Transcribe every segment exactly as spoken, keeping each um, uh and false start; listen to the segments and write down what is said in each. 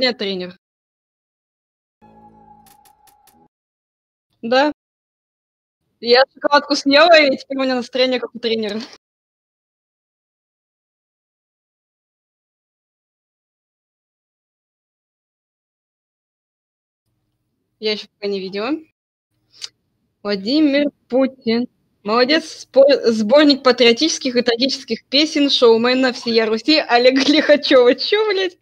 меня тренер. Да. Я шоколадку съела, и теперь у меня настроение как у тренера. Я ещё пока не видела. Владимир Путин. Молодец. Спо сборник патриотических и трагических песен шоумена всея Руси Олега Лихачёва. Чё, блядь?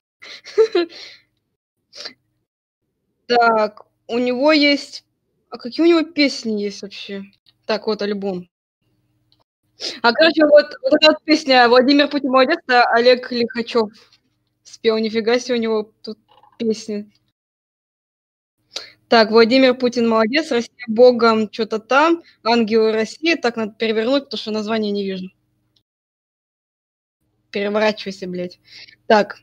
Так, у него есть а какие у него песни есть вообще? Так, вот альбом. А, короче, вот вот эта вот песня "Владимир Путин молодец", это Олег Лихачёв спел. Нифига себе у него тут песни. Так, Владимир Путин молодец, Россия Богом чё-то там, ангелы России. Так, надо перевернуть, потому что название не вижу. Переворачивайся, блядь. Так.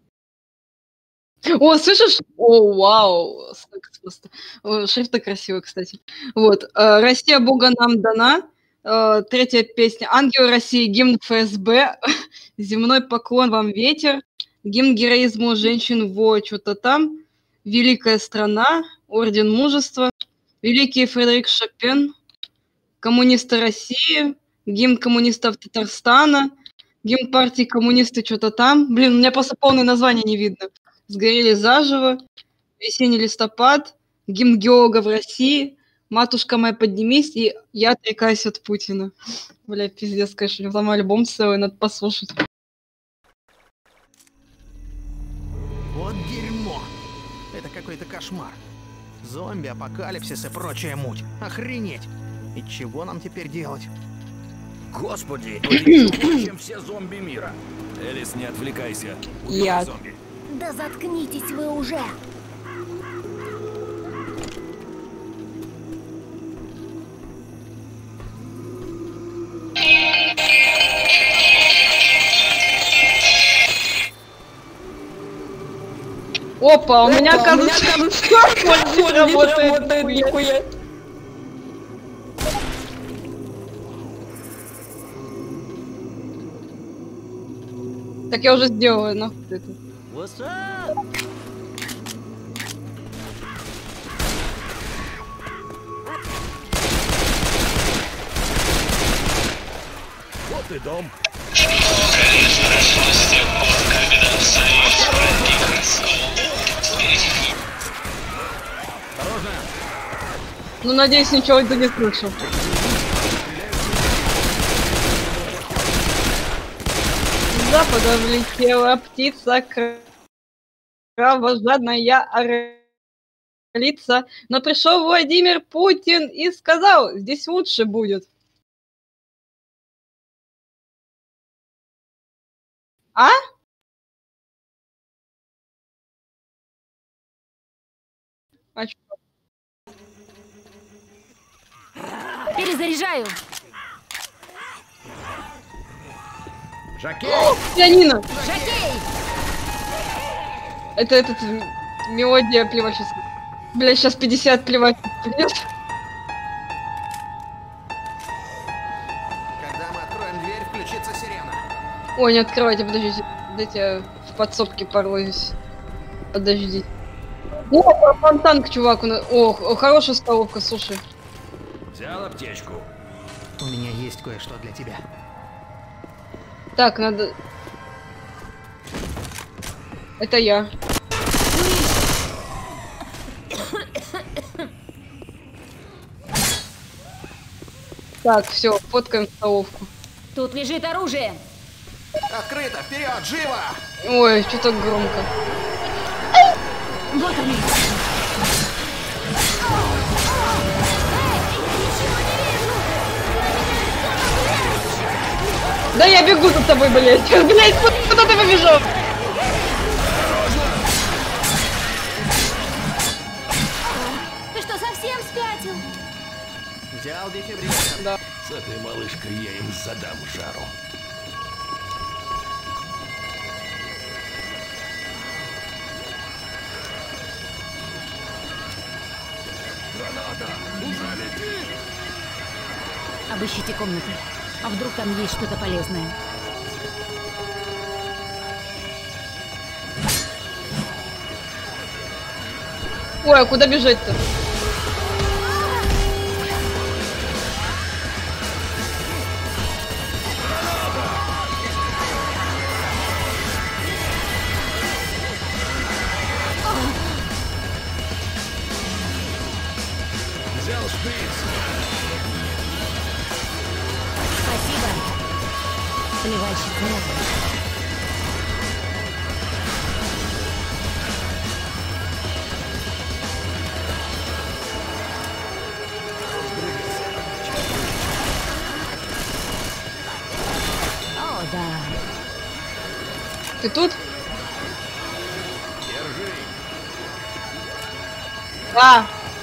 О, слышишь? О, вау! Секс просто. О, шрифты красивые, кстати. Вот. Э, "Россия Бога нам дана". Э, третья песня "Ангелы России", гимн ФСБ, "Земной поклон вам ветер", гимн героизму женщин во чё-то там, "Великая страна", "Орден мужества", "Великий Фредерик Шопен", "Коммунисты России", гимн коммунистов Татарстана, гимн партии "Коммунисты чё-то там". Блин, у меня просто полное название не видно. "Сгорели заживо", "Весенний листопад", гимн геологов России, "Матушка моя, поднимись" и "Я отрекаюсь от Путина". Бля, пиздец, конечно, у него там альбом целый, надо послушать. Вот дерьмо! Это какой-то кошмар. Зомби, апокалипсис и прочая муть. Охренеть! И чего нам теперь делать? Господи, ты чем все зомби мира. Элис, не отвлекайся. Я. Зомби. Да заткнитесь вы уже! Опа, у меня, оказывается, не работает, нихуя. Так я уже сделала, нахуй это. What's up? Вот и дом. Конечно, прошло с тех пор, когда Союз проник раскол. Осторожно. Ну, надеюсь, ничего ты не слышал. С запада влетела птица кровожадная орлица, но пришел Владимир Путин и сказал: здесь лучше будет. А? А чё? Перезаряжаю! Жакей! Пианино! Жокей! Это этот м, мелодия плевательская. Бля, сейчас пятьдесят плевать придет. Когда мы откроем дверь, включится сирена. Ой, не открывайте, подождите. Дайте я в подсобке порвусь. Подожди. О, фонтан к чуваку. на- О, о, хорошая столовка, слушай. Взял аптечку. У меня есть кое-что для тебя. Так, надо... Это я. Так, все, фоткаем столовку. Тут лежит оружие! Открыто! Вперед! Живо! Ой, что так громко. Вот они! Да я бегу за тобой, блядь. Блядь, куда ты побежал? Ты что, совсем спятил? Взял дефибриллятор. Да. С этой малышкой я им задам жару. Граната! Уже летит! Обыщите комнаты. А вдруг там есть что-то полезное? Ой, а куда бежать-то? Взял шприц. Спасибо. Сливальщик нет. О, да. Ты тут? Держи. Да.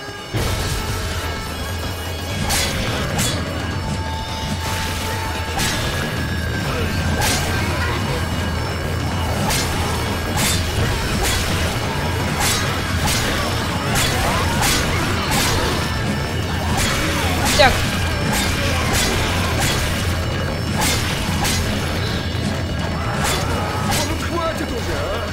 Так. Хватит уже, а?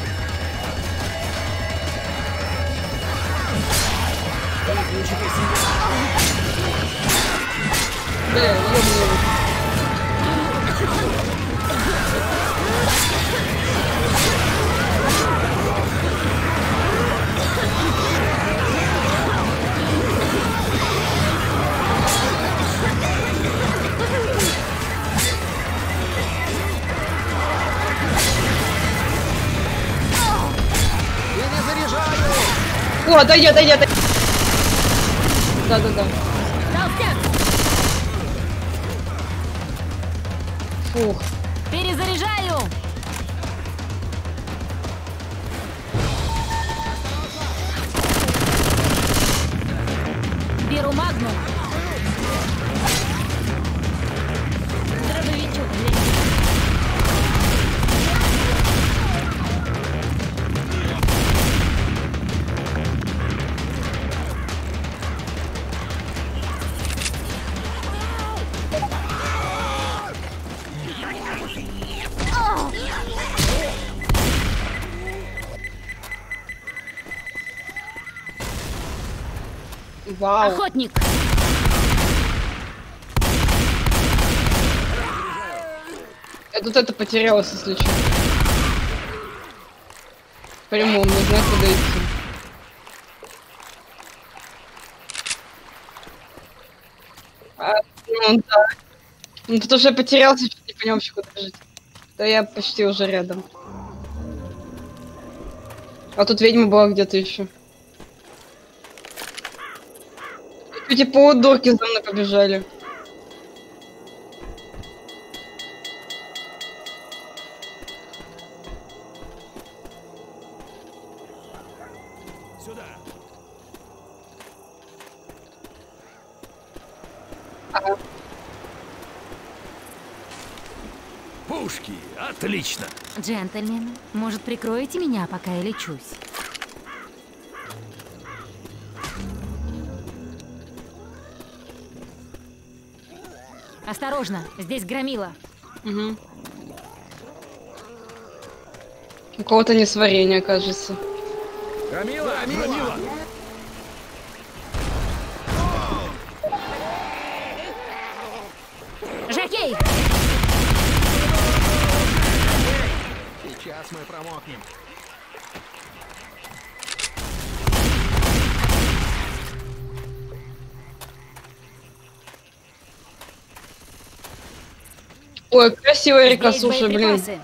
Ничего себе. Бля, ёбаный. О, отойди, отойди, отойди. Да-да-да. Толстяк, Фух. перезаряжаю. Беру магнум. Дробовичок для них. Вау. Охотник. Я тут это потерялась, если что. Прямом, не знаю, куда идти. А, ну да. Ну тут уже потерялся, чуть не понял, вообще, куда бежать. Да я почти уже рядом. А тут ведьма была где-то еще. Эти полудурки за мной побежали. Сюда. Ага. Пушки. Отлично. Джентльмены, может, прикроете меня, пока я лечусь? Осторожно, здесь громила. Угу. У кого-то несварение, кажется. Громила, Громила. Жокей! Сейчас мы промокнем. Ой, красивая река, Здесь слушай, блин. боеприпасы.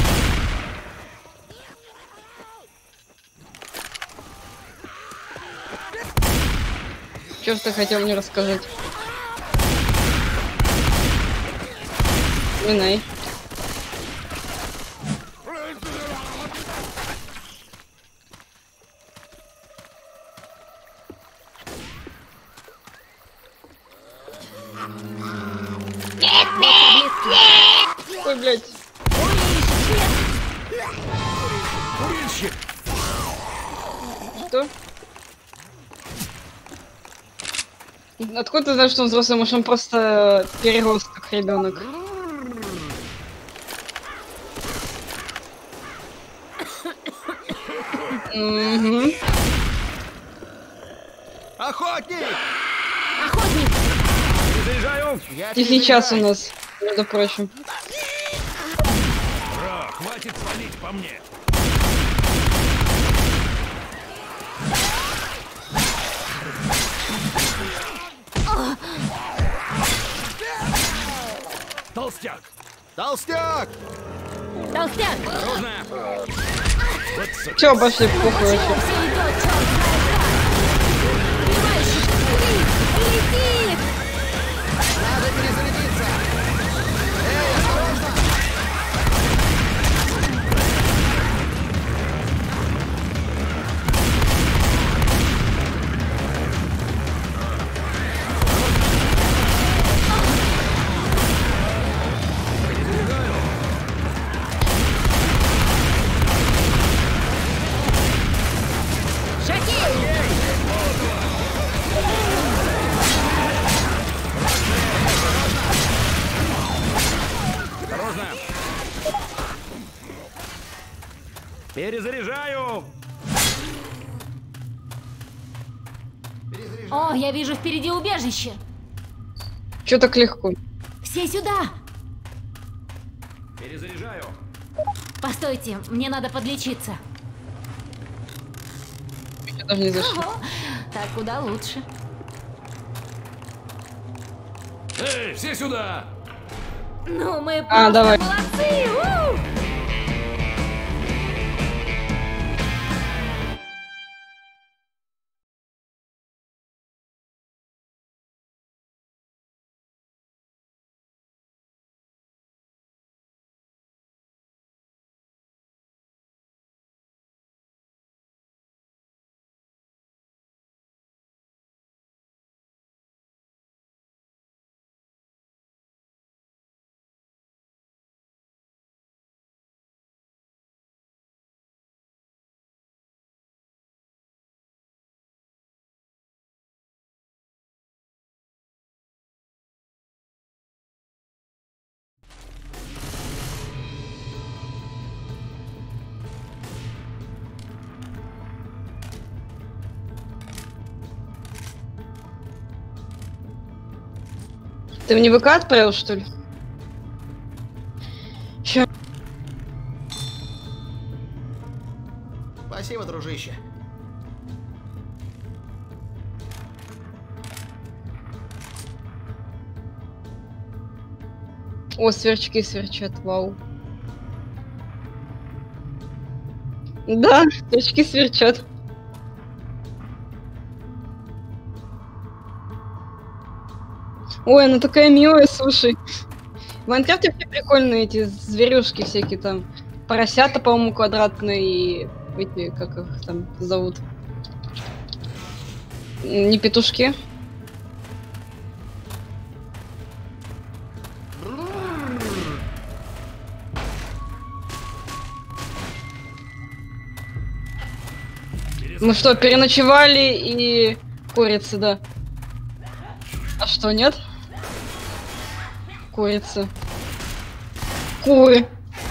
Что ж ты хотел мне рассказать? Минай. Ой, блядь. Курильщик. Что? Откуда ты знаешь, что он взрослый? Может, он просто переросток ребенок? Угу. Охотник! Охотник! Заряжаю! Я Тихий час у нас, между прочим. Бро, хватит свалить по мне. Толстяк! Толстяк! Толстяк! Осторожно! Вот сука. Все, обошли, похуй вообще. Все идет, черт знает как! Убивающий! Летит! Надо перезарядиться! Эй, осторожно! Осторожно! Перезаряжаю! О, я вижу впереди убежище! Че так легко? Все сюда! Перезаряжаю! Постойте, мне надо подлечиться. Я даже не зашли. Ого, так куда лучше. Эй, все сюда! Ну, мы А, просто давай. молодцы! У! Ты мне ВК отправил, что ли? Ща. Спасибо, дружище. О, сверчки сверчат, вау. Да, сверчки сверчат. Ой, она такая милая, слушай. В Майнкрафте все прикольные эти зверюшки всякие там. Поросята, по-моему, квадратные и эти, как их там зовут. Не петушки. Мы что, переночевали и курицы, да. А что, нет? Курица. Куры.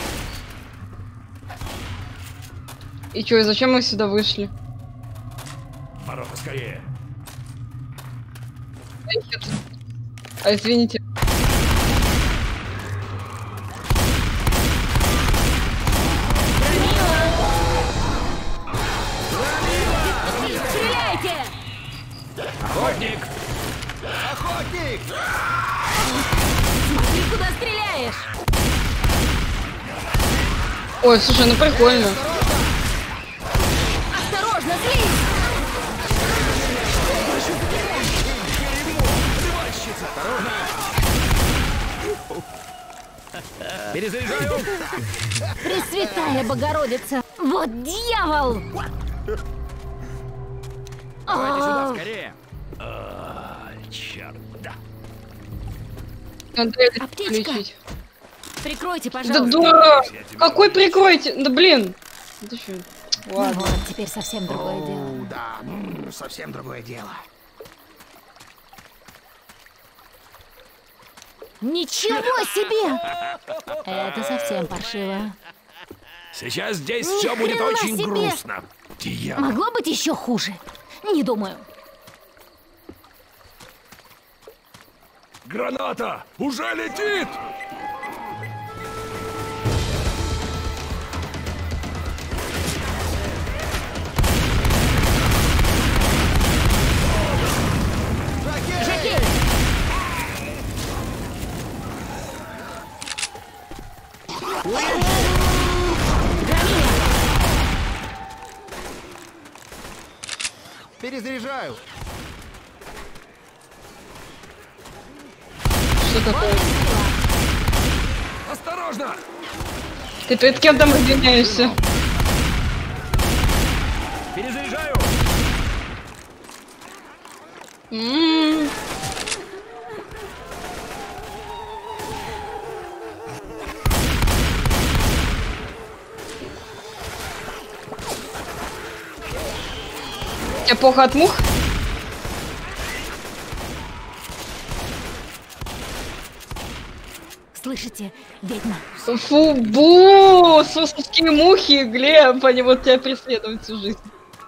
И чё, и зачем мы сюда вышли? Ворота скорее! А, я тут- а, извините. Стреляйте! Охотник! Охотник! Смотри, куда стреляешь! Ой, слушай, ну прикольно. Осторожно, слизь! Перезаряжаю! Пресвятая Богородица! Вот дьявол! Давайте сюда, А, скорее! А, черт, да. Надо это Аптечка. включить. Прикройте, Да пожалуйста. дура! Какой прикройте? Да блин! Да чё? Ну Ладно. вот, теперь совсем другое дело. О, да, м, совсем другое дело. Ничего себе! Это совсем паршиво. Сейчас здесь Ни все будет хрена очень себе! грустно. Дьявол. Могло быть еще хуже? Не думаю. Граната! Уже летит! Перезаряжаю. Что такое? Осторожно! Ты перед кем там разгоняешься? Перезаряжаю! М-м-м. Тебе плохо от мух? Слышите, ведьма? Фу, бу! Сосовские мухи, Глеб, они вот тебя преследуют всю жизнь.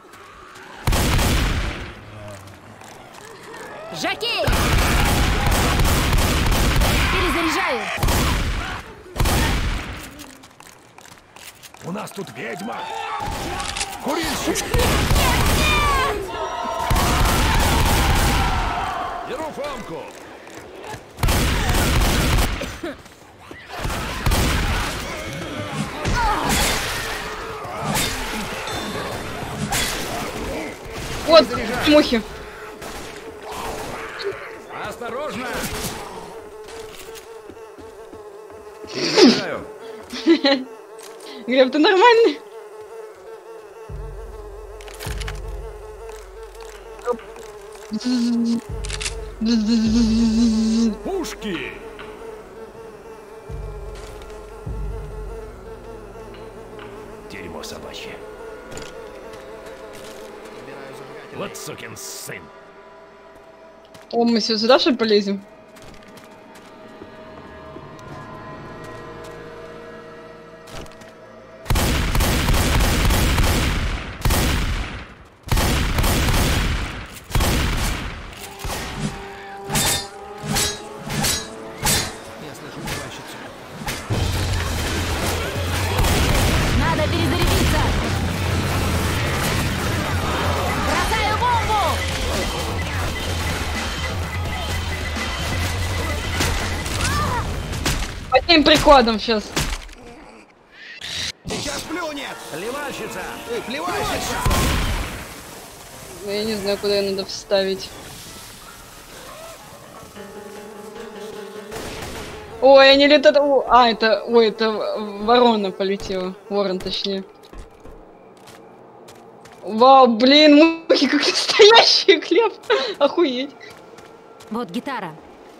Жокей! Перезаряжаю! У нас тут ведьма! Курильщик! Беру фомку! Вот, мухи. Осторожно! Перезаряжаю! Глеб, ты нормальный? Пушки! Дерьмо собачье. Вот сукин сын. О, мы все сюда что ли полезем? Я слышу уборщицу. Надо перезарядиться! Бросаю бомбу! Одним прикладом сейчас. Сейчас плюнет! Плевальщица! Эй, плевальщица! Я не знаю, куда ее надо вставить. Ой, они летят... о, А, это... Ой, это ворона полетела. Ворон, точнее. Вау, блин, мухи как настоящие, Глеб. Охуеть. Вот гитара.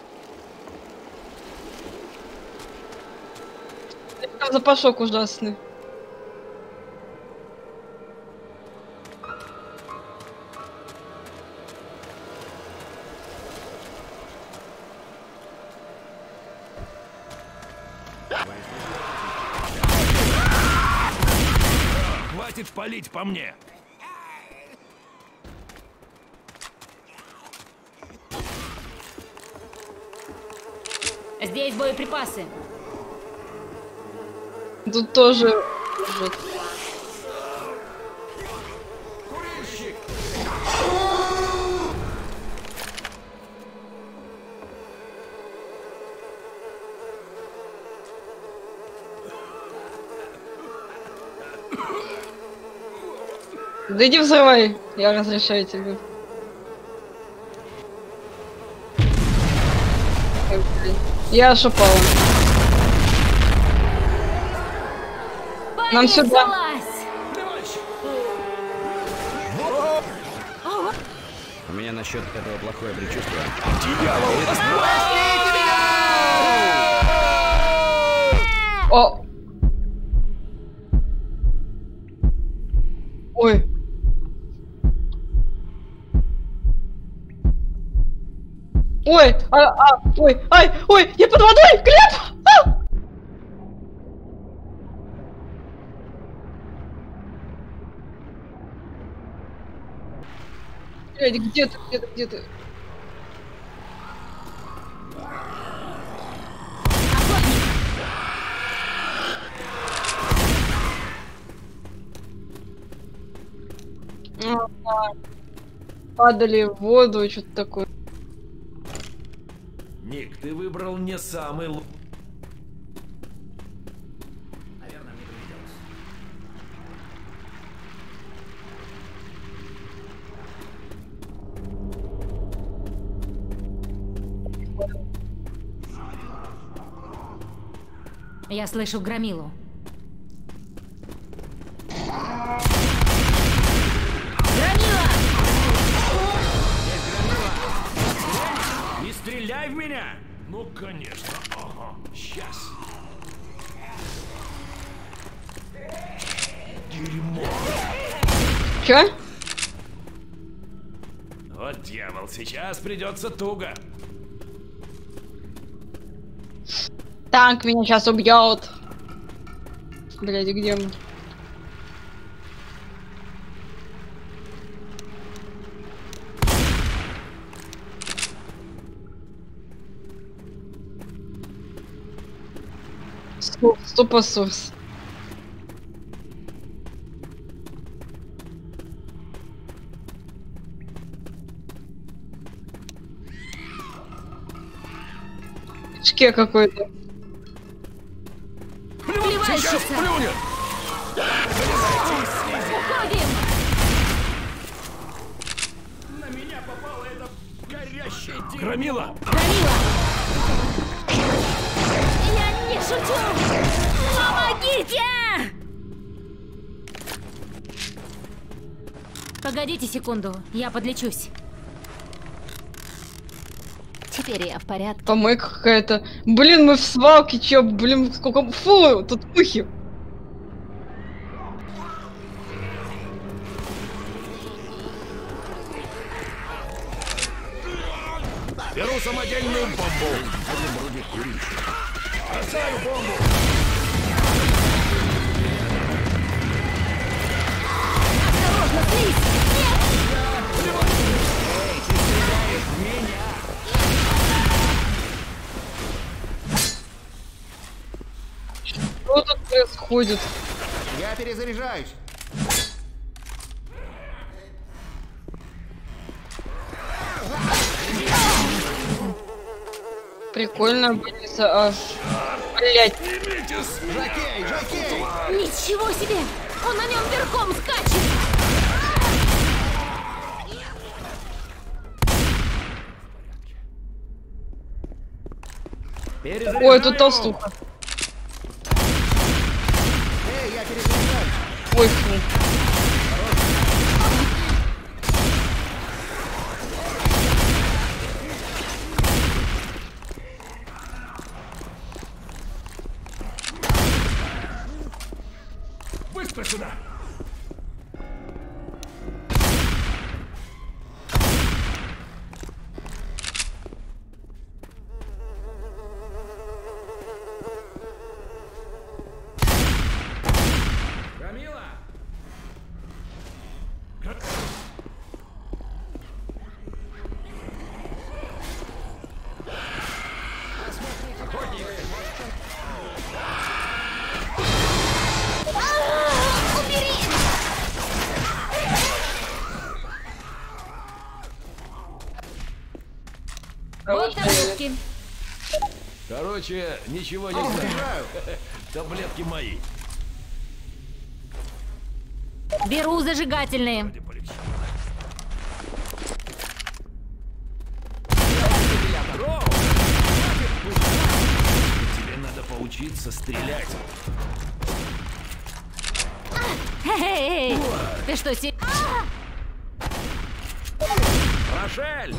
Там запашок ужасный. Хватит палить по мне! Здесь боеприпасы. Тут тоже... вот. Курильщик! Да иди взрывай, я разрешаю тебе. Ой, блин. Я ошипала. Нам сюда. Понеслась! У меня насчет этого плохое предчувствие. О! Ой. Ой, а, а, ой, ай, ой, я под водой, Глеб! А! Блядь, где ты, где ты, где ты? Ну, да. Падали в воду, что-то такое. Ник, ты выбрал не самый лучший. Наверное, мне привиделось. Я слышу громилу. Громила! Не стреляй в меня! Ну, конечно. Ага. Сейчас. Дерьмо. Чё? Вот дьявол, сейчас придется туго. Танк меня сейчас убьет. Блядь, где мы? Стопосурс. Шке какой-то. Плевальщица! Плюнет! Уходим! На меня попало это горящее дерьмо. Громила! Громила! Я не шучу! Помогите! Погодите секунду, я подлечусь. Теперь я в порядке. Помойка какая-то. Блин, мы в свалке, чё, блин, сколько... Фу, тут мухи. Беру самодельную бомбу. Бросаю бомбу. Осторожно, слизь! Что тут происходит? Я перезаряжаюсь. Прикольно будет. А... Блять. Жокей, жокей! Ничего себе! Он на нем верхом скачет! Ой, тут толстуха. Эй, я перезаряжаюсь. Ой, фу. Быстро сюда! Громила! Гр- Вот таблетки. Короче, ничего не знаю. Таблетки мои. Беру зажигательные. Вроде полегчало. Здорово! Тебе надо поучиться стрелять. Эй, ты что, се... Рошель!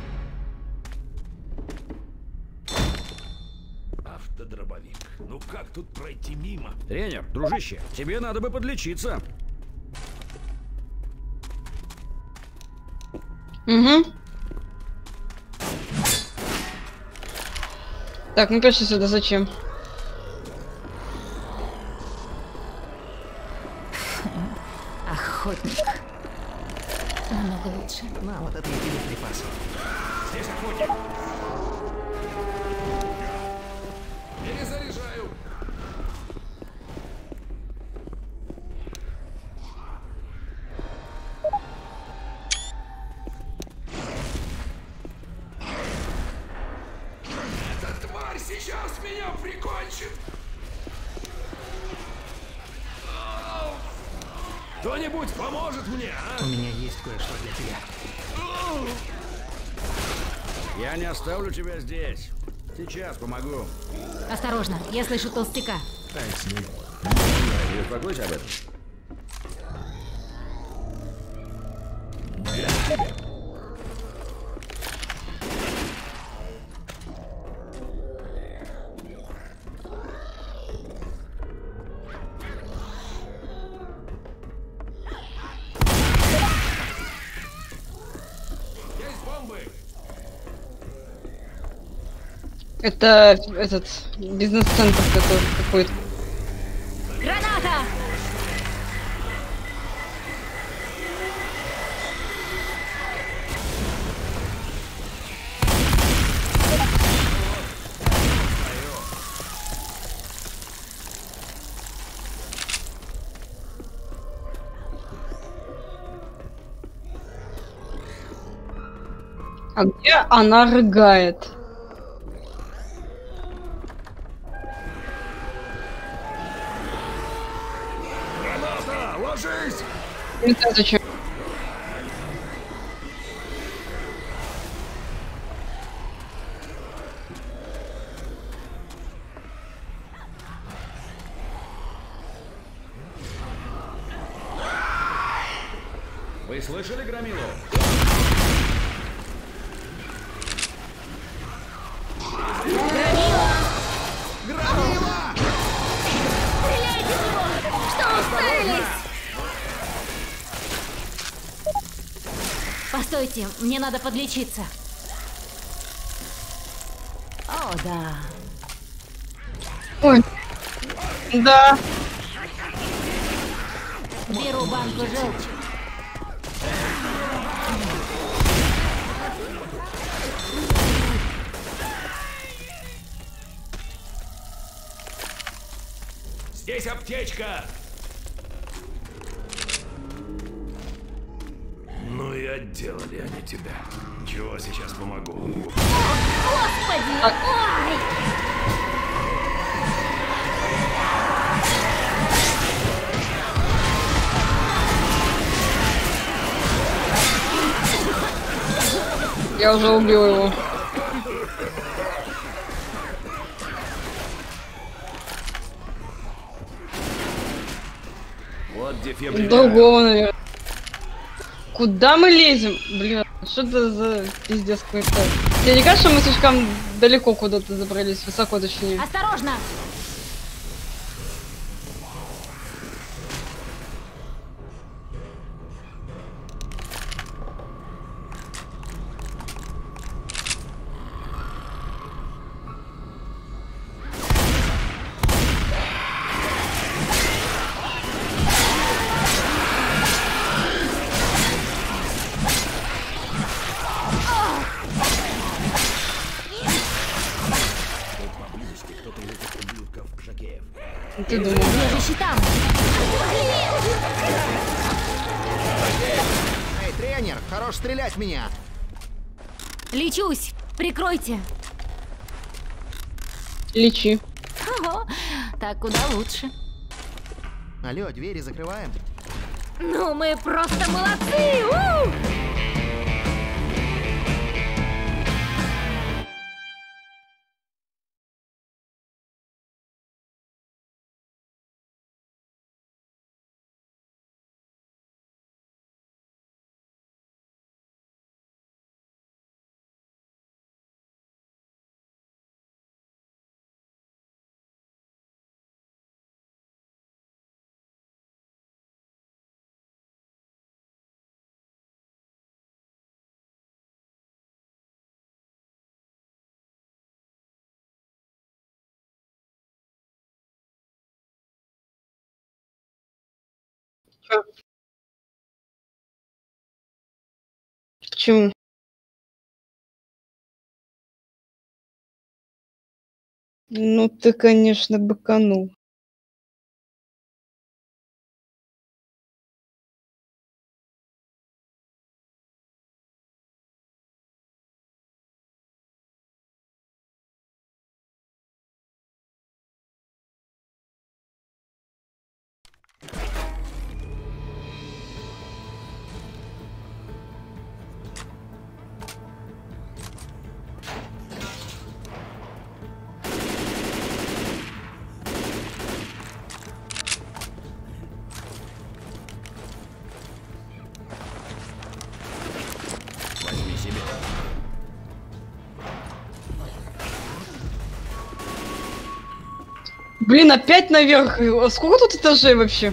Автодробовик. Ну как тут пройти мимо? Тренер, дружище, тебе надо бы подлечиться. Угу. Так, мы пришли сюда зачем? Охотник. Намного лучше. На, вот это и тебе припасы. Здесь охотник. Перезаряжаю. Кто-нибудь поможет мне, а? У меня есть кое-что для тебя. Я не оставлю тебя здесь. Сейчас помогу. Осторожно, я слышу толстяка. Не беспокойся об этом. Это этот бизнес-центр такой какой-то. Граната! А где она рыгает? Граната! Ложись! Не знаю, зачем. Вы слышали громилу? Громила! Стреляйте в него! Что уставились? Постойте, мне надо подлечиться. О, да. Ой. Да. Беру банку желчи. Здесь аптечка! Ну и отделали они тебя. Чего сейчас помогу? Господи! Ой! Я уже убил его. Вот дефибриллятор. Другого, наверное. Куда мы лезем? Блин, что это за пиздец какой-то? Тебе не кажется, что мы слишком далеко куда-то забрались? Высоко, точнее. Осторожно! Поблизости кто-то из этих ублюдков Жакеев. Ты думал? Убежище там! Эй, тренер, хорош стрелять в меня! Лечусь! Прикройте! Лечи. Ого, так куда лучше. Алло, двери закрываем. Ну, мы просто молодцы! У! Чё? Почему? Ну ты, конечно, быканул. Блин, опять наверх. Сколько тут этажей вообще?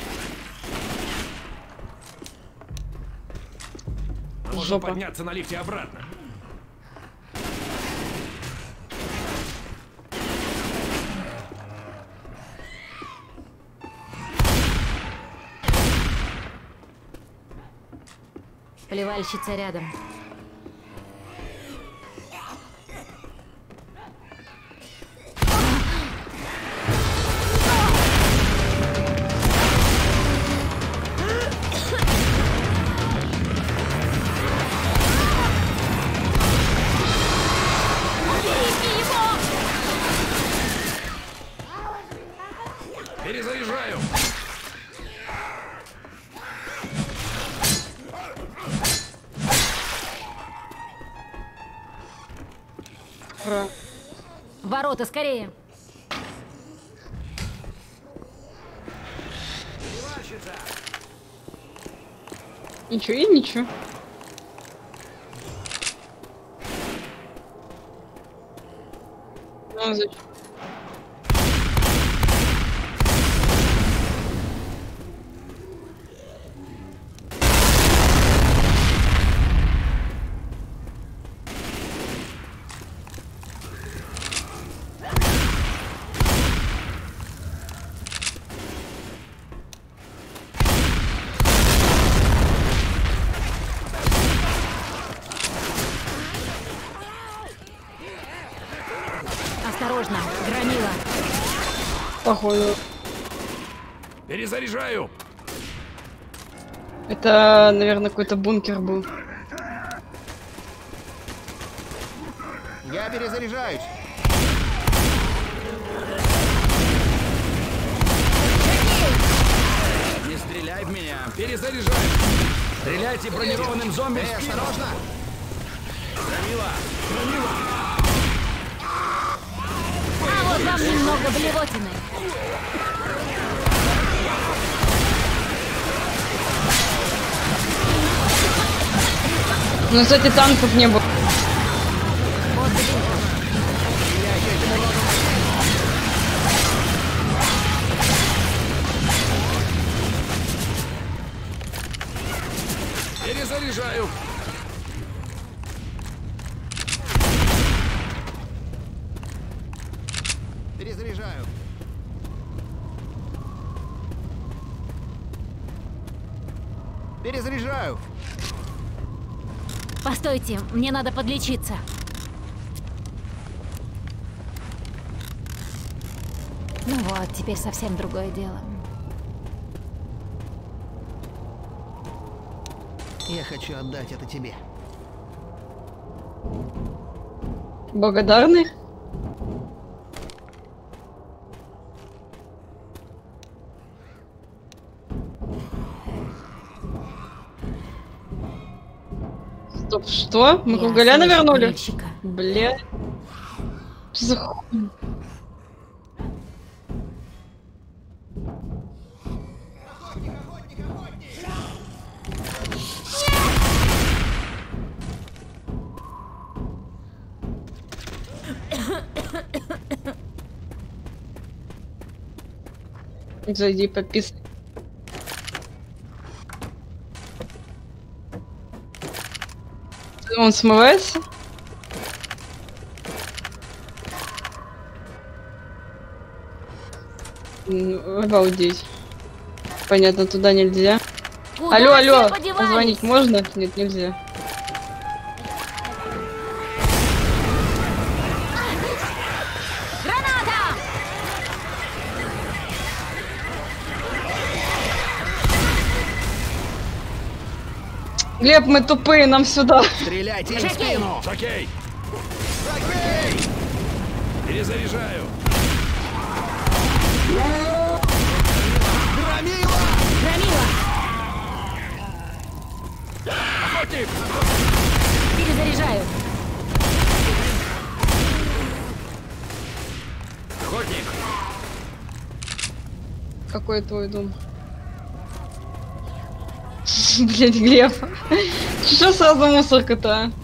Можно Жопа. подняться на лифте обратно. Поливальщица рядом. Перезаряжаю. Ура. Ворота, скорее. Ничего и ничего. Ну, зачем? Осторожно, громила. Походу. Перезаряжаю. Это, наверное, какой-то бункер был. Я перезаряжаюсь. Не стреляй в меня. Перезаряжаю. Стреляйте бронированным зомби в Эй, спину. осторожно! Громила. Громила. А вот вам немного блевотины. Ну, кстати, танков не было. Вот дымка. Перезаряжаю. Перезаряжаю. Перезаряжаю. Постойте, мне надо подлечиться. Ну вот, теперь совсем другое дело. Я хочу отдать это тебе. Благодарны? Стоп, что? Мы Я Кругаляна слышу вернули? курильщика. Бля. Что за хуй? Зайди, пописай. Он смывается? М, Обалдеть. Понятно, туда нельзя. Куда Алло, все алло, подевались? позвонить можно? Нет, нельзя. Граната! Глеб, мы тупые, нам сюда. Стреляйте им в Жаки! спину! Окей. Жаки! Перезаряжаю. Громила! Громила! Охотник. Перезаряжаю. Охотник. Какой твой дом? Блять, Глеб. Что сразу мусорка-то?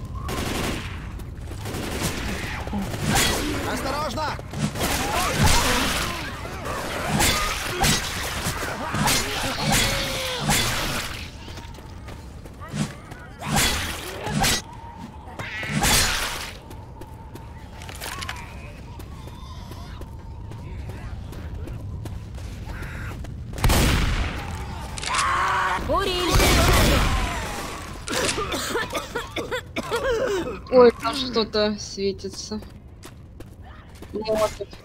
Осторожно! Ой, там что-то светится. Молотов.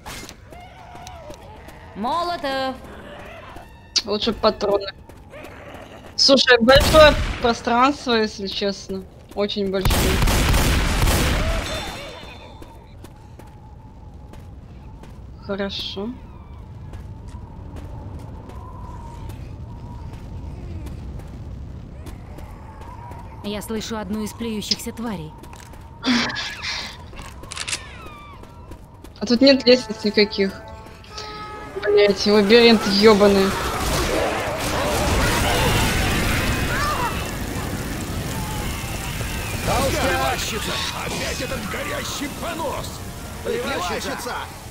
Молотов. Лучше патроны. Слушай, большое пространство, если честно. Очень большое. Хорошо. Я слышу одну из плюющихся тварей. А тут нет лестниц никаких. Блять, лабиринт ёбаный. Толстящица! Опять этот горящий понос! Прикрывайщица!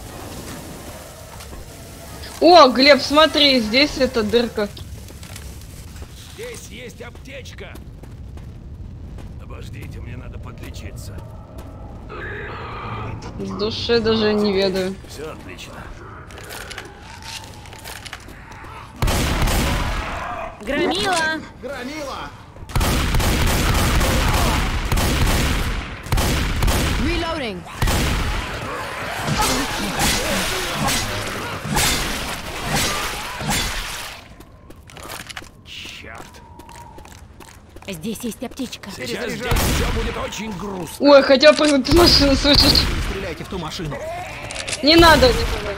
О, Глеб, смотри, здесь эта дырка. Здесь есть аптечка! Обождите, мне надо подлечиться. С души даже не ведаю. Все отлично. Громила! Громила! Reloading. Черт! Здесь есть аптечка. Сейчас здесь все будет очень грустно. Ой, хотел прыгнуть в машину, слышишь? Не стреляйте в ту машину. Не надо, не надо.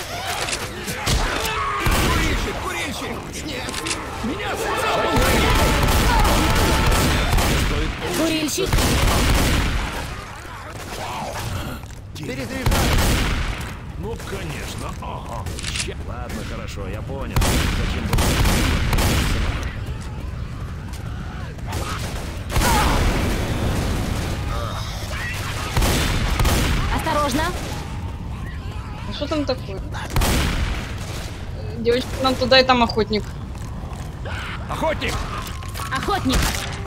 Курильщик, курильщик! Нет! Меня Курильщик. Перезаряжай! Ну, конечно. Ага. Ща. Ладно, хорошо, я понял. Зачем было? Осторожно. А что там такое? Девочка, нам туда и там охотник. Охотник! Охотник.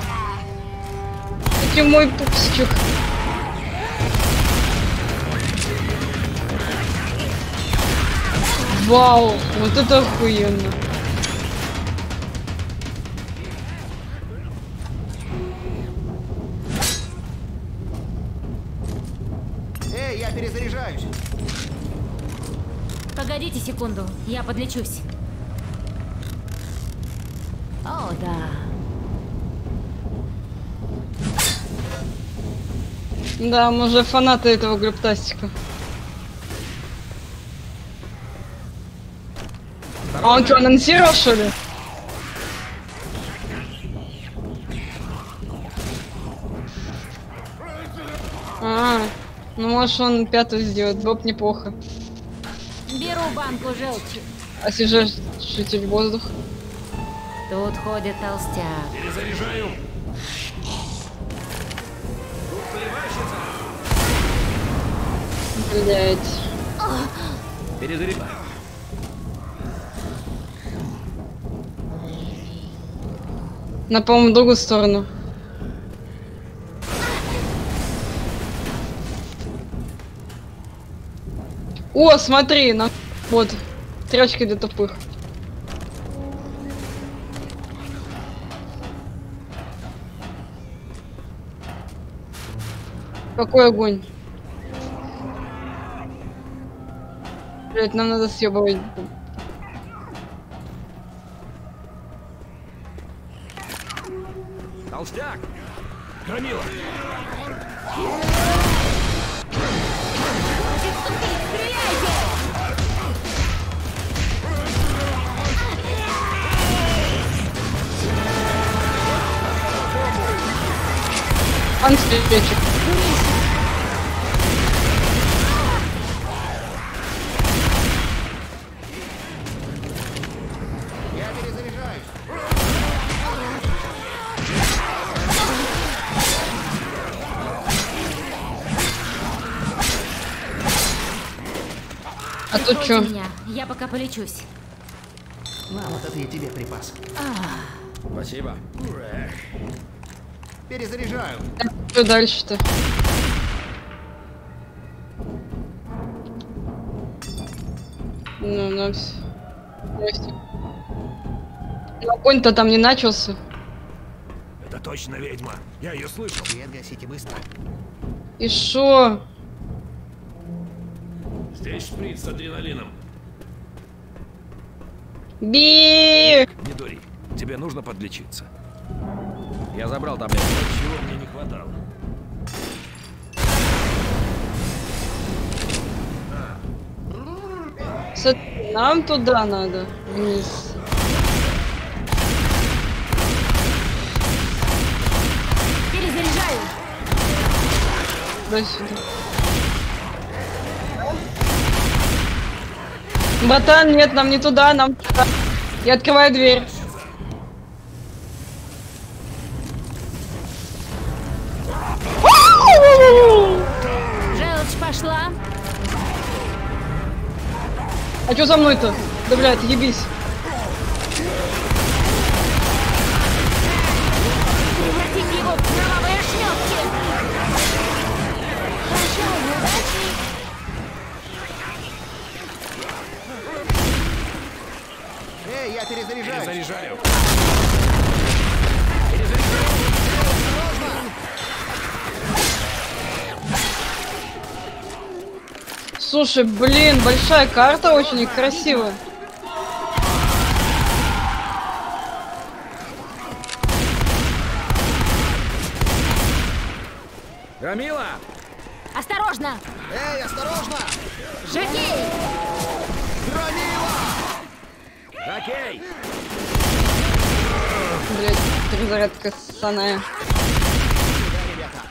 Это мой пупсичек. Вау, вот это охуенно. Эй, я перезаряжаюсь! Погодите секунду, я подлечусь. О, да. Да, мы уже фанаты этого грибтастика. А он что, анонсировал, что ли? А, ну может он пятую сделает, было бы неплохо. Беру банку желчи. Освежитель воздух. Тут ходит толстяк. Перезаряжаю. Тут поливальщица. Блять. Перезаряжаю. На, по-моему, в другую сторону. О, смотри, на... вот, стрелочки для тупых. Какой огонь? Блять, нам надо съебывать. Толстяк! Громила! Антипечек. Я перезаряжаюсь! А тут Прикройте чё? меня, я пока полечусь. На, вот это и тебе припас. Спасибо. Перезаряжаю! Что дальше-то? Ну, ну, вс- ну, вс- ну, огонь-то там не начался. Это точно ведьма. Я ее слышал. Свет гасите быстро. И шо? Здесь шприц с адреналином. Би! Не дури. Тебе нужно подлечиться. Я забрал таблетку. Чего мне не хватало? Смотри, нам туда надо, вниз. Перезаряжаю. Дай сюда. Братан, нет, нам не туда, нам туда. Я открываю дверь. Желчь пошла. А что за мной-то? Да, блядь, ебись. Превратите его в кровавые ошметки. Прощай, неудачник. Эй, я перезаряжаюсь. Заряжаю. Слушай, блин, большая карта, очень красивая. Рамила! Осторожно! Эй, осторожно! Жокей! Громила! Окей! Блять, перезарядка ссаная. Сюда, ребята.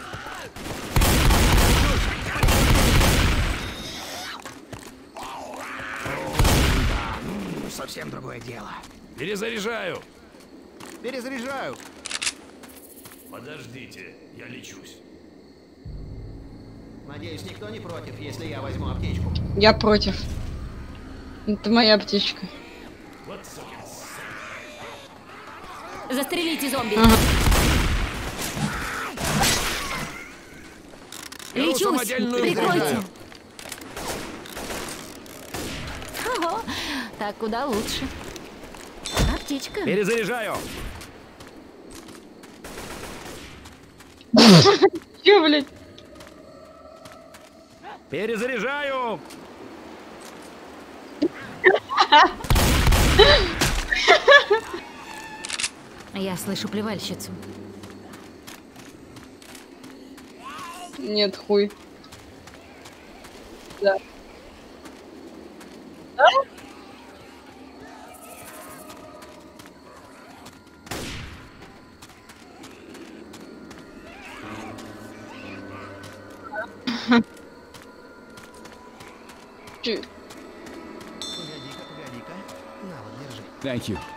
Да, совсем другое дело. Перезаряжаю! Перезаряжаю. Подождите, я лечусь. Надеюсь, никто не против, если я возьму аптечку. Я против. Это моя аптечка. Вот сукин сын. Застрелите зомби! Ага. Беру Лечусь! самодельную Прикройте! гранату. Ого, так куда лучше. Аптечка. Перезаряжаю! Чё, блядь? Перезаряжаю! Я слышу плевальщицу. Нет, хуй. Да. Чё? Погоди-ка, погоди-ка. На, вот, держи. Thank you.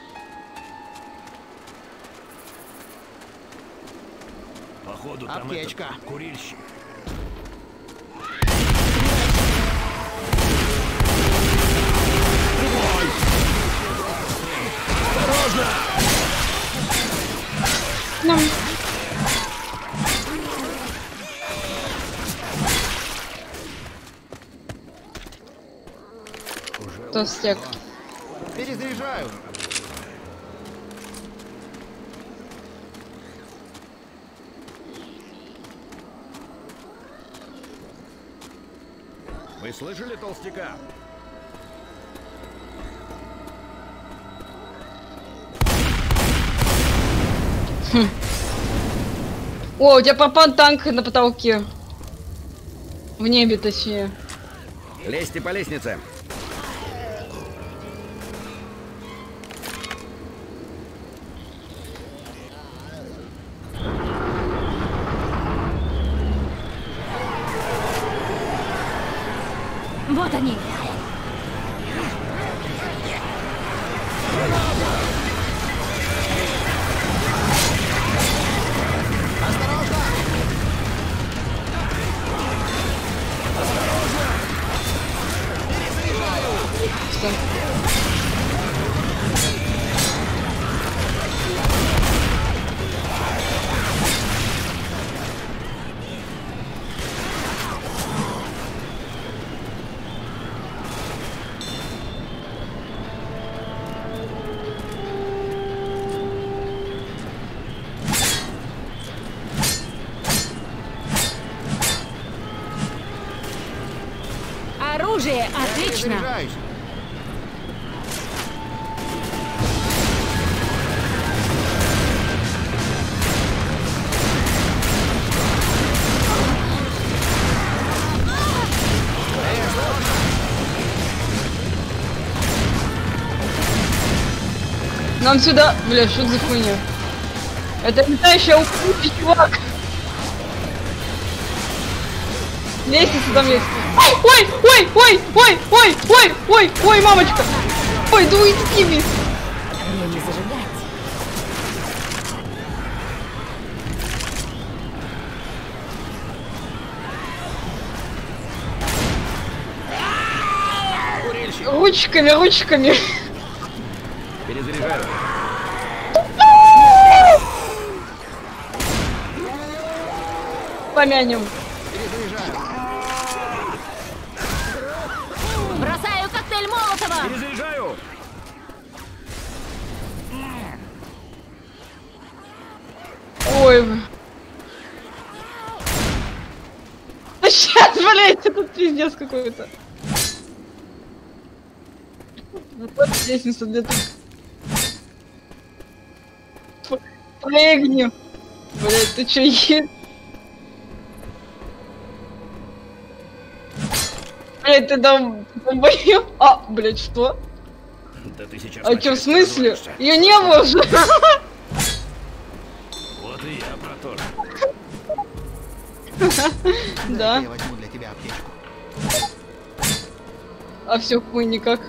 Походу, там Аптечка. этот курильщик. Нам. Толстяк. Перезаряжаю. Вы слышали толстяка? О, у тебя пропал танк на потолке. В небе, точнее. Лезьте по лестнице. Вот они! Что? оружие! Отлично! Заряжаюсь. Нам сюда... Бля, что это за хуйня? Это летающая укрытие, чувак! Лестница там есть. Ой, ой, ой, ой, ой, ой, ой, ой, мамочка! Ой, дует кими! Мне не зажигать. Ручками, ручками! Перезаряжаю. Помянем. Бросаю коктейль Молотова! Перезаряжаю. Ой. А сейчас, блядь, это пиздец какой-то. Вот лестница для того. Прыгни. Блядь, ты чё есть? Блядь, ты там долбоёб. А, блядь, что? Да ты сейчас А чё, в смысле? сказываешься. Её не было же. Вот и я про то же. Да. Я возьму для тебя аптечку. А все хуй никак.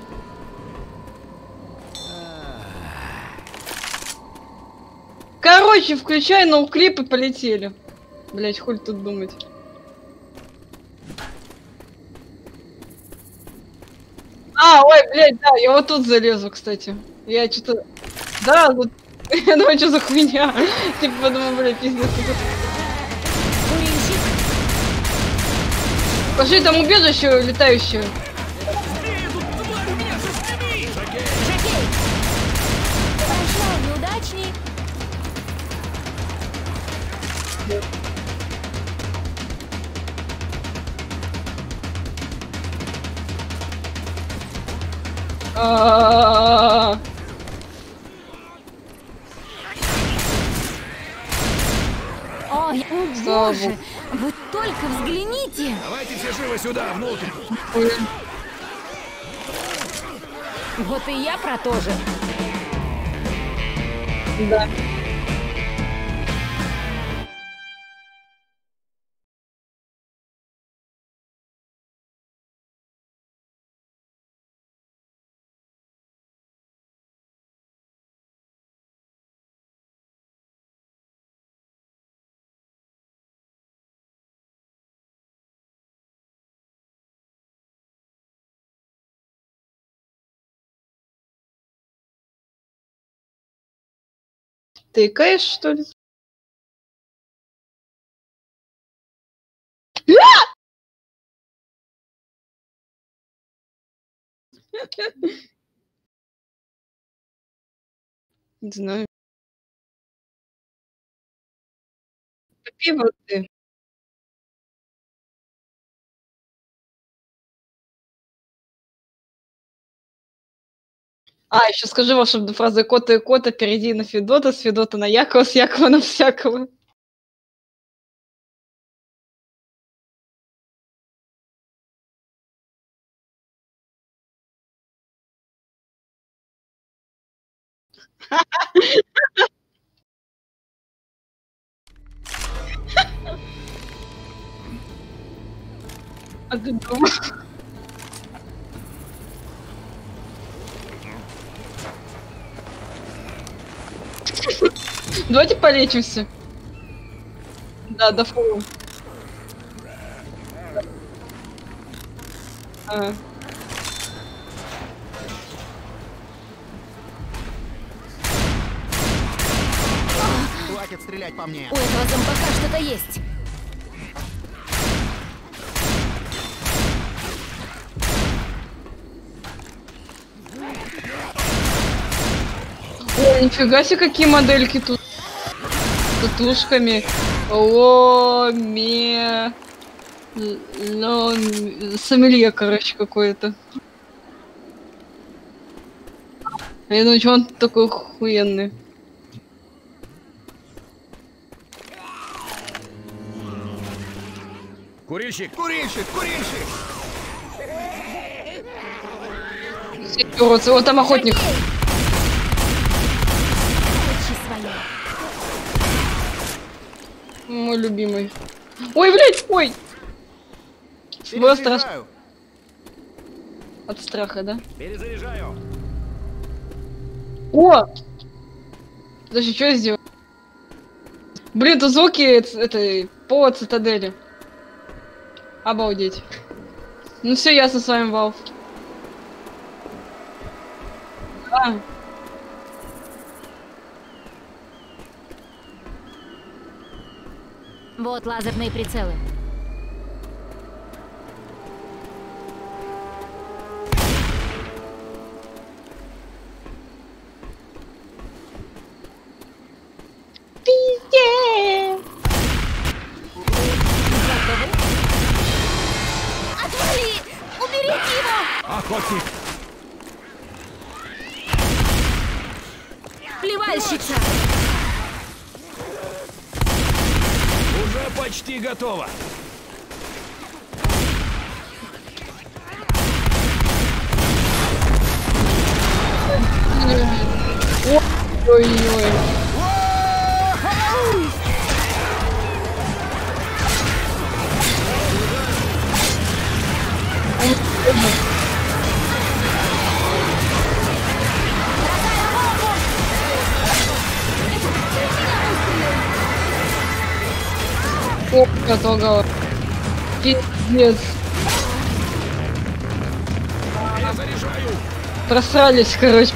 Короче, включай ноуклип и полетели. Блять, хуй тут думать. А, ой, блядь, да, я вот тут залезу, кстати. Я что-то... Да, вот... Я думаю, что за хуйня? Типа, подумал, блядь, пиздец. Курильщик! Пошли, там убежище летающее. Жокей! Пошла, неудачник! А-а-а-а. Ой, о Слава боже! Вы только взгляните! Давайте все живо сюда, внутрь. Ой. Вот и я про то же. Да. Ты каешь, что ли? Не знаю. Попей воды. А, еще скажи волшебную фразу «Кота и кота, перейди на Федота, с Федота на Якова, с Якова на всякого». А ты думал? Давайте полечимся. Да, до фола. А. Хватит стрелять по мне. У этого зомбака что-то есть. Ой, нифига себе, какие модельки тут. С татушками. О, ме. Но сомелье, короче, какой-то. А я думаю, что он такой охуенный. Курильщик! Курильщик! Курильщик! Вот там охотник. Мой любимый. Ой, блядь, ой! Было страшно. От страха, да? Перезаряжаю. О! Подожди, что я сделал? Блин, это звуки этой по цитадели. Обалдеть. Ну все ясно с вами, Valve. Да. Вот лазерные прицелы. Пиздец! Отвали! Уберите его! Охотник! Плевальщица! Уже почти готово. Ой-ой-ой. О, готово. Пиздец. Перезаряжаю. Просрались, короче.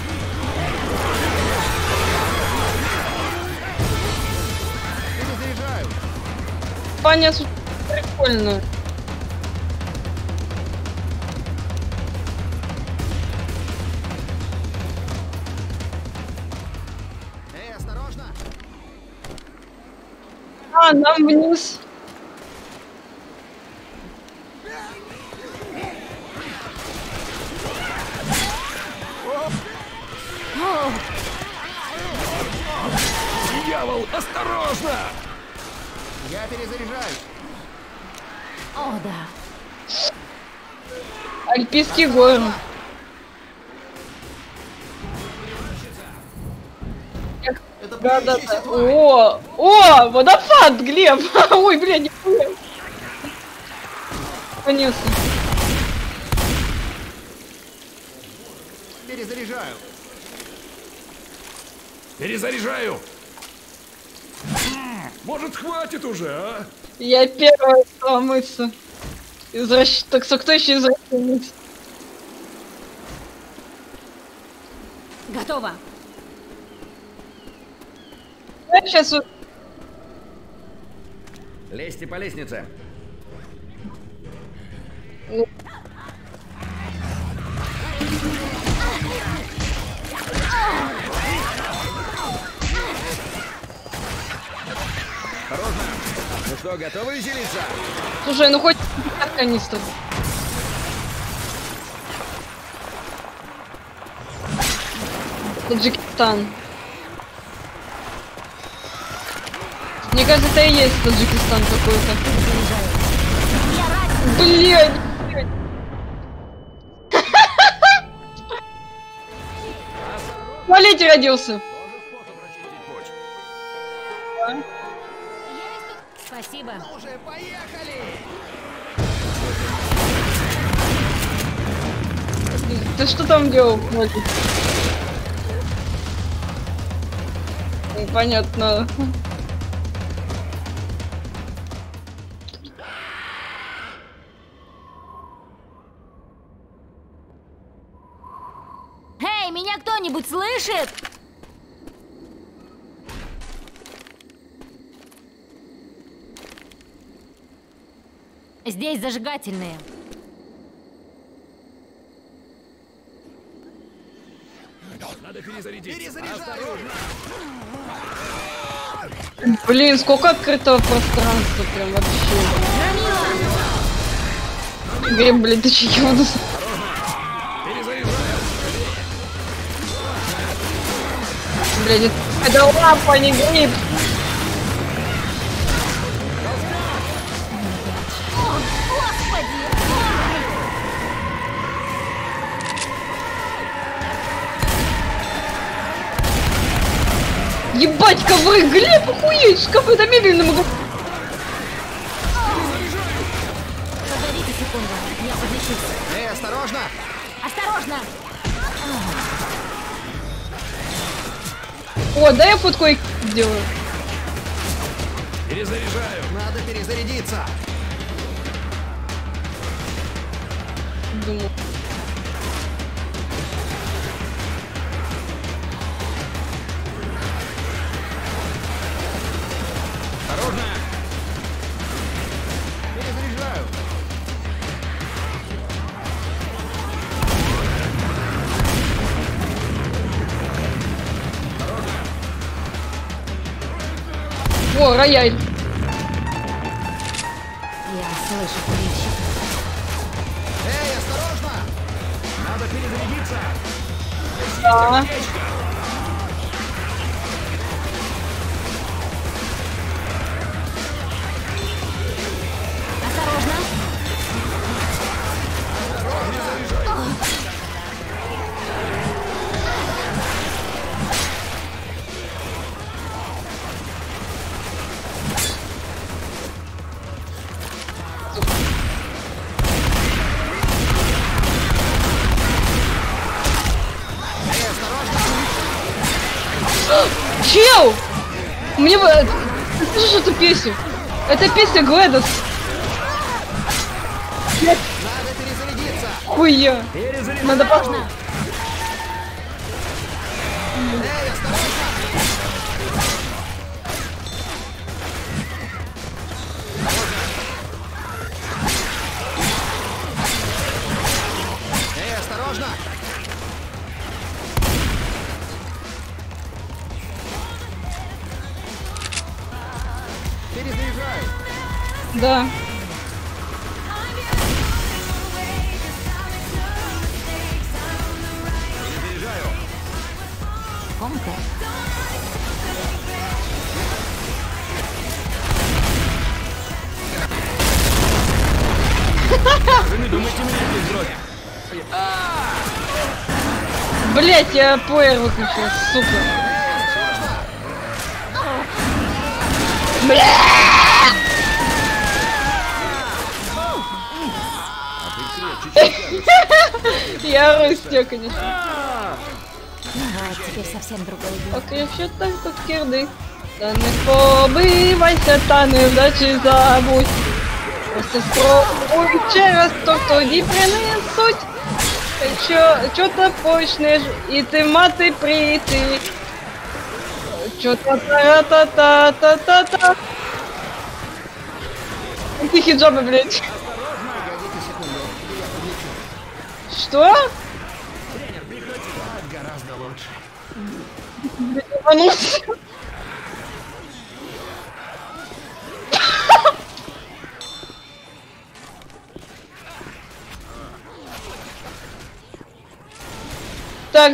Понятно, прикольно. Эй, осторожно! А, нам вниз. Дьявол, осторожно! Я перезаряжаю! О, да. Альпийские горы. Это Да, да, боящаяся да. тварь! О, о, водопад, Глеб. Ой, бля, нихуя. Конечно. Перезаряжаю! Перезаряжаю. М, Может, хватит уже, а? Я первая стала мыться. Извращ... Так что кто еще извращенец? Готово. Я сейчас вот... Лезьте по лестнице. Осторожно. Ну что, готовы веселиться? Слушай, ну хоть канистр. Таджикистан. Мне кажется, это и есть Таджикистан какой-то. Блядь! блядь. В туалете родился. Спасибо. Уже поехали! Ты что там делал, Владик? Понятно. Эй, меня кто-нибудь слышит? Здесь зажигательные. Надо перезарядить. Перезаряжаю! Блин, сколько открытого пространства прям вообще. Громила! Гриб, блин, ты че ебанулся? Блядь, это лампа, не гриб. Ебать, ковры, Глеб, охуеть, шкаф, это мебель не могу. Погодите секунду, я подлечусь. Эй, осторожно! Осторожно! О, дай я фотку и сделаю. Перезаряжаю. Надо перезарядиться! Думаю. Осторожно! Перезаряжаю! О, рояль. Я слышу курильщик. Эй, осторожно! Надо перезарядиться. Да. Осторожно! Чел! Мне бы... Ты слышишь эту песню? Это песня Глэдос. Надо перезарядиться! Хуя. Надо по... Эй, осторожно! Эй, осторожно! Перезаряжай! Да. Комка. Вы не думайте меня здесь бросить. Блять, я плеер выключил, сука. Бля! Я ору с тебя, конечно. Ага, теперь совсем другое дело. Ок, якщо так, то кирди. Та не побивайся, та не вдачі забудь. Просто спробуй через то, тоді принесуть. Якщо чо ти почнеш і ти мати прийти. Чо та та та та та та та Ты хиджабы, блядь. Что? Гораздо лучше. Ебанулся. Так,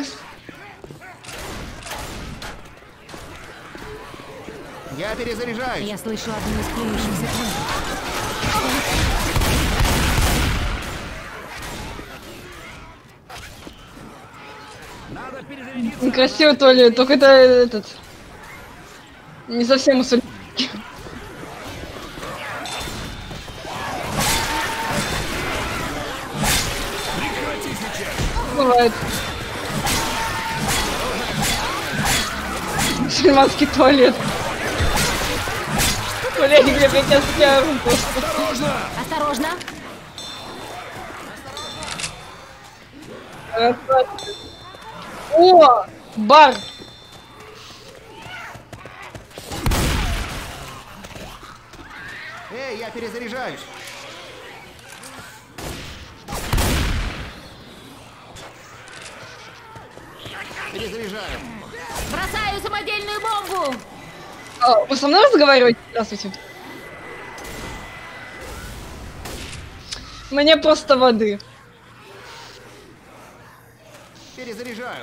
Я перезаряжаюсь. Я слышу одну из плюющихся тварей. Надо перезарядиться. некрасиво туалет, только это этот... Не совсем усоль... Прекрати сейчас. Бывает. Мусульманский туалет. Блядь, Глеб, я тебя спиару просто. Осторожно. Осторожно! О! Бар! Эй, я перезаряжаюсь. Перезаряжаю. Бросаю самодельную бомбу! А, вы со мной разговариваете? Здравствуйте. Мне просто воды. Перезаряжаю.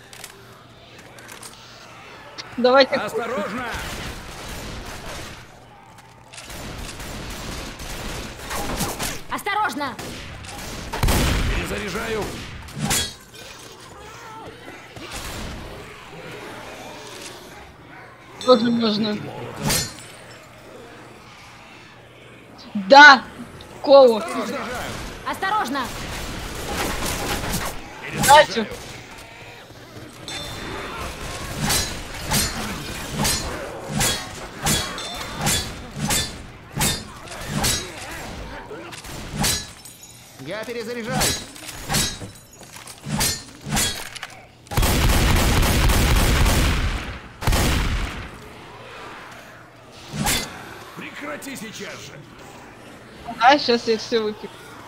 Давайте. Осторожно! Осторожно! Перезаряжаю. Тоже можно. Да! Колу. Осторожно! Дачу. Я перезаряжаюсь. Прекрати сейчас же. А, сейчас я все выпью.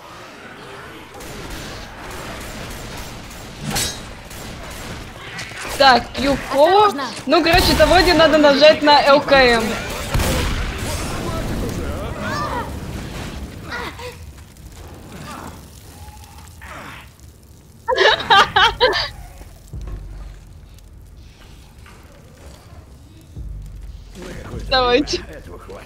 Так, пью колу. Осторожно. Ну, короче, того, где надо нажать на эл ка эм. Давайте. Этого хватит.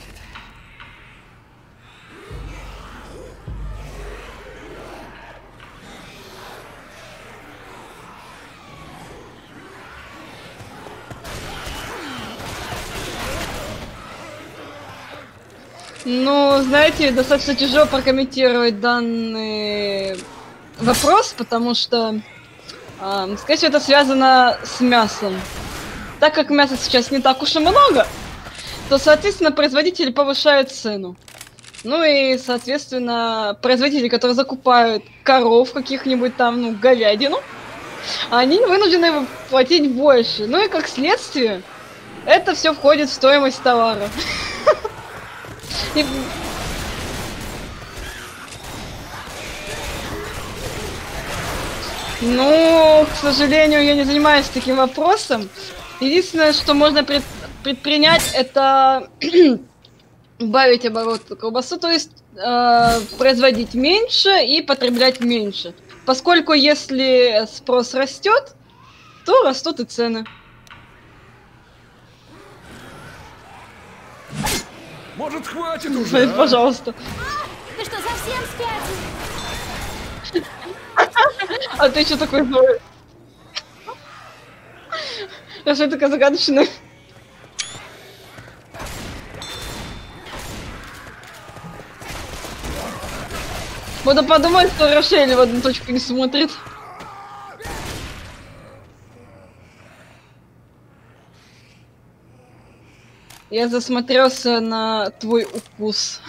Ну, знаете, достаточно тяжело прокомментировать данный вопрос, потому что, э, скорее всего, это связано с мясом. Так как мяса сейчас не так уж и много, то, соответственно, производители повышают цену. Ну и, соответственно, производители, которые закупают коров каких-нибудь там, ну, говядину, они вынуждены платить больше. Ну и, как следствие, это все входит в стоимость товара. И... Ну, к сожалению, я не занимаюсь таким вопросом. Единственное, что можно пред... предпринять, это убавить оборот колбасы, то есть э, производить меньше и потреблять меньше. Поскольку если спрос растет, то растут и цены. Может, хватит уже? А? Пожалуйста. Ты что, совсем спятил? А ты что такой злой? А что такая загадочная? Буду подумать, что Рошель в одну точку не смотрит. Я засмотрелся на твой укус.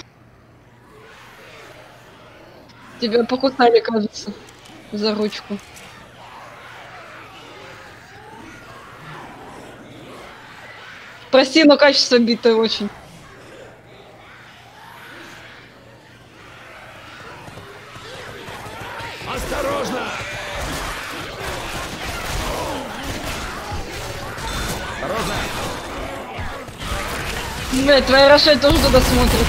Тебя покусали, кажется, за ручку. Прости, но качество битое очень. Осторожно! Осторожно! Блять, твоя Рошель тоже туда смотрит.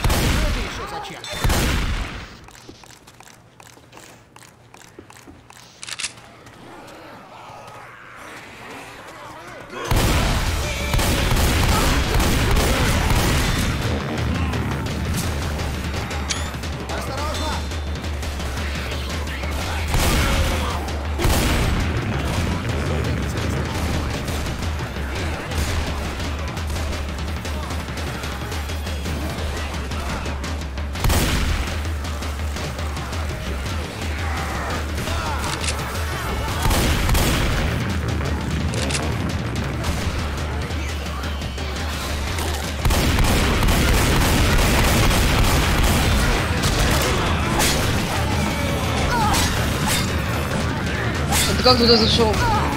Ты как туда зашел?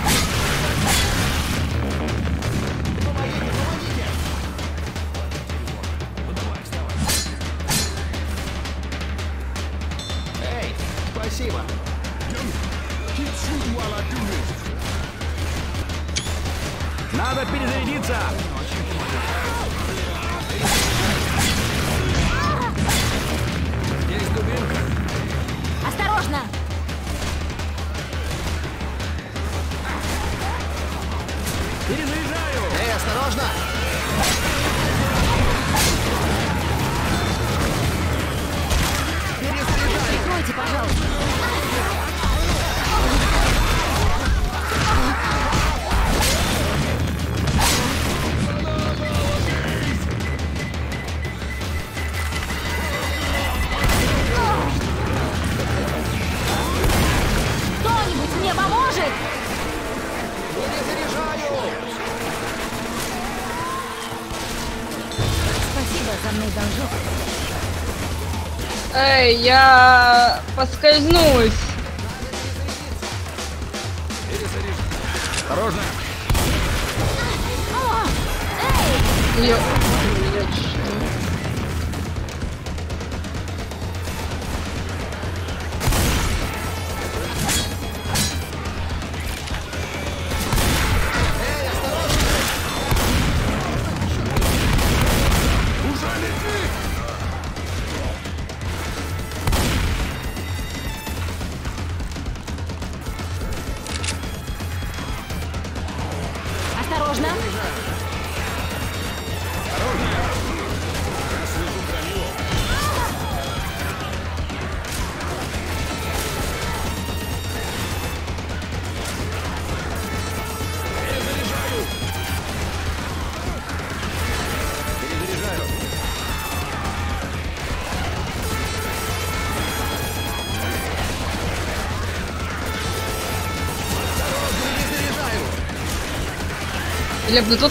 Эй, спасибо. Надо перезарядиться! Здесь дубинка. за мной должок. Эй, я поскользнулась. Осторожно! Я... Осторожно! Глеб, ты тут?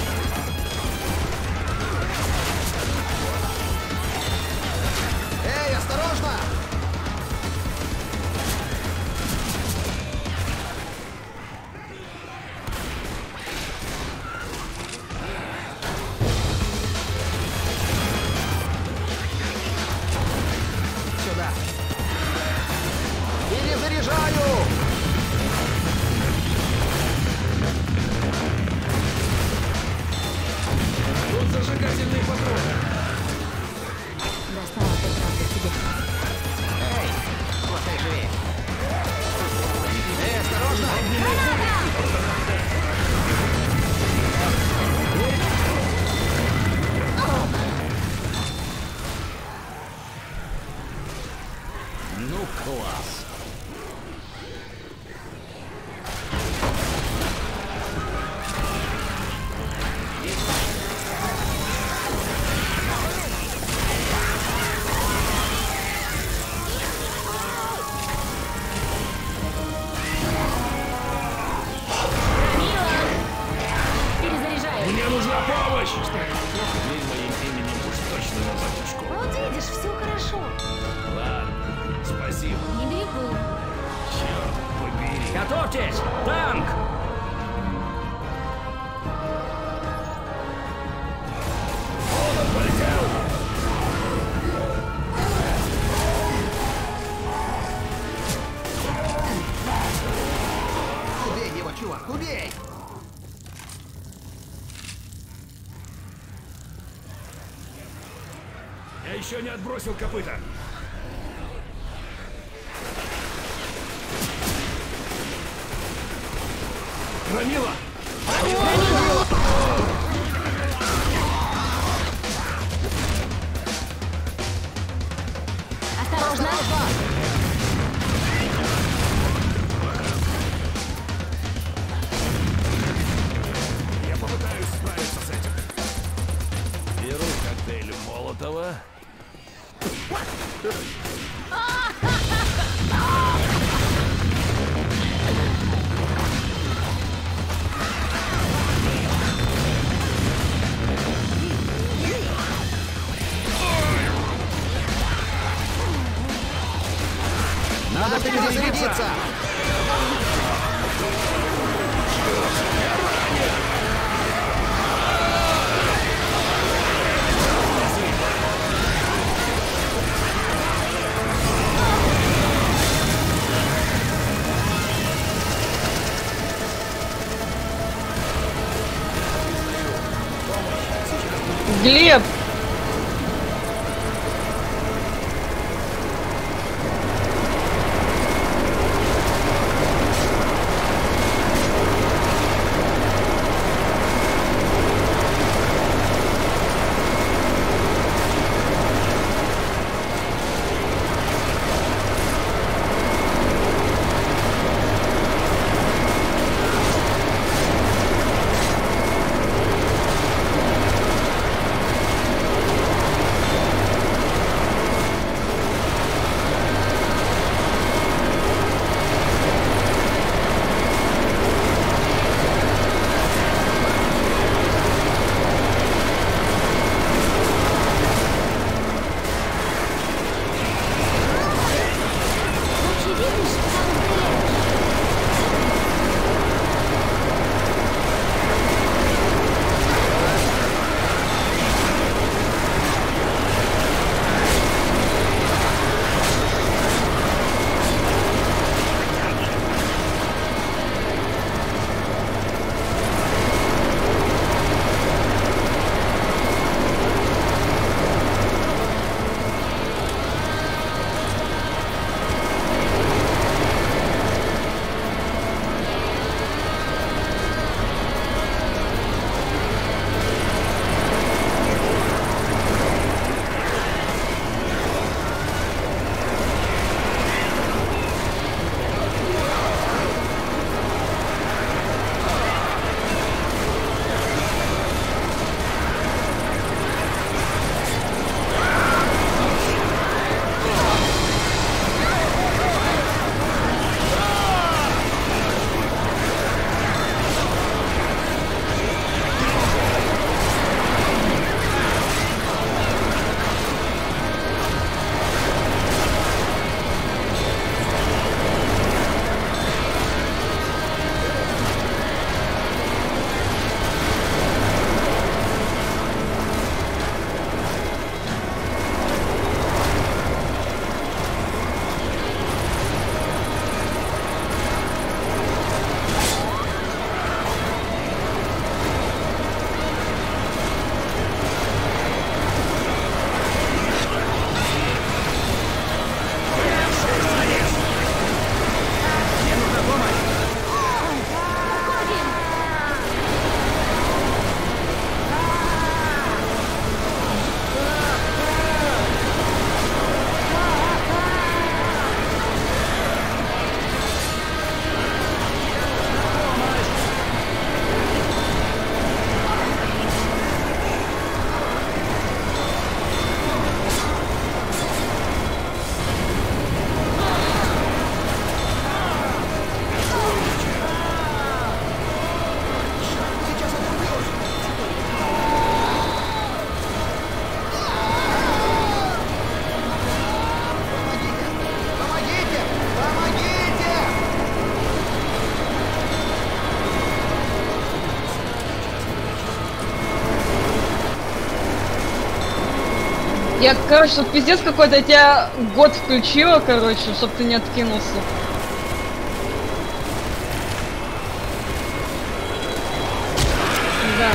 Эй, осторожно! Сюда. Перезаряжаю! Зажигательный патрон. Достала ты правда тебе. Эй, хватай живее. Эй, осторожно! Ну, класс. Перезаряжаю. Мне нужна помощь! Ей моим именем уж точно на заточку. Вот видишь, все хорошо. Ладно, спасибо. Не берегу. Черт побери. Готовьтесь! Танк! Убей его, чувак, убей! Я еще не отбросил копыта. Громила! Осторожно! Я попытаюсь справиться с этим. Беру коктейль Молотова. Надо перезарядиться! Глеб! Я, короче, тут пиздец какой-то, я тебя год включила, короче, чтоб ты не откинулся. Да.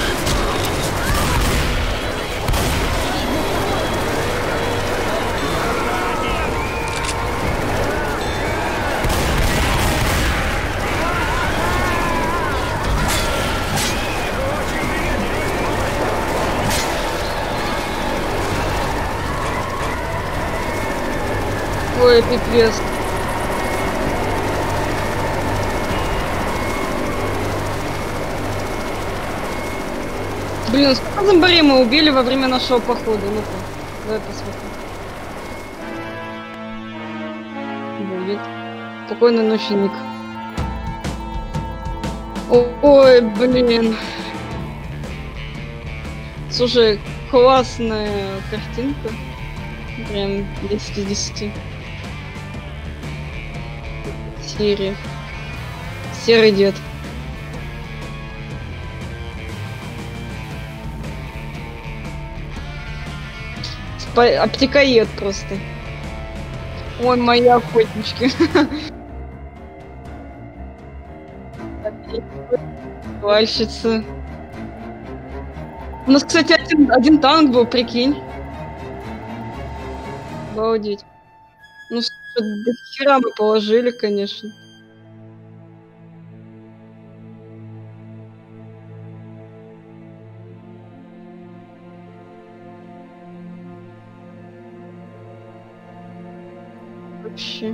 Ой, пипец. Блин, сколько зомбарей мы убили во время нашего похода? Ну-ка, давай посмотрим. Будет. Спокойной ночи, Ник. Ой, блин. Слушай, классная картинка. Прям десять из десяти. Серия. Серый дед. Спа- Аптекоед просто. Ой, мои охотнички. Вальщица. У нас, кстати, один, один танк был, прикинь. Обалдеть. Ну, что, до хера мы положили, конечно. Вообще.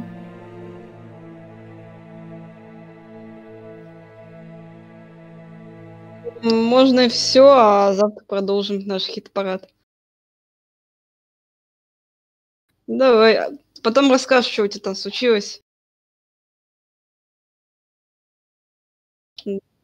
Можно и все, а завтра продолжим наш хит-парад. Давай, а потом расскажешь, что у тебя там случилось. М.